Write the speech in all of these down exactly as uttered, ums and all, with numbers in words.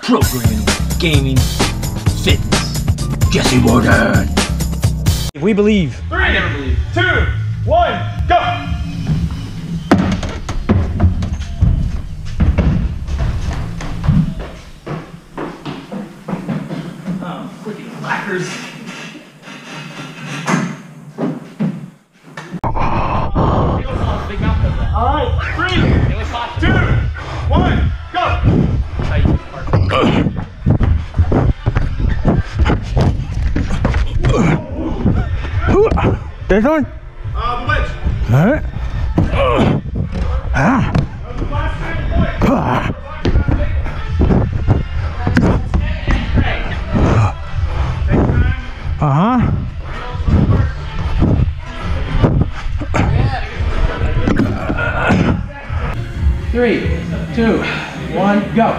programming, gaming, fitness. Jesse Warden. If we believe. Three, I never believe. Two, one, go! Oh, freaking whackers. Alright, three, two, one, go! This one? Uh, the wedge. Alright. Ah. Ah. Uh-huh. Three, two, one, go.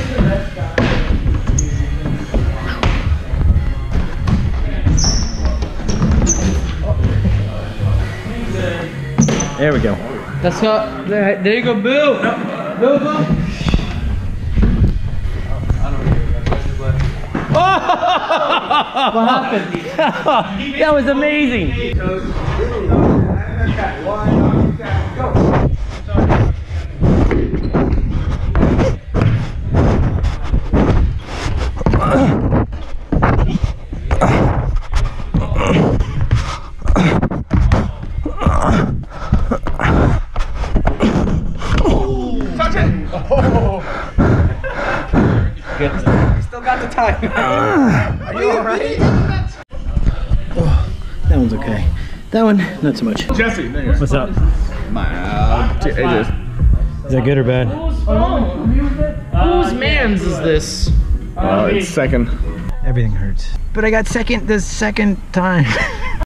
There we go. Let's go. There, there you go, Boo. No. Boo, Boo. What happened? That was amazing. Still got the time. Are you alright? Oh, that one's okay. That one, not so much. Jesse, there you go. What's up? My, uh, two ages. Is that good or bad? Whose man's is this? Uh, it's second. Everything hurts. But I got second the second time.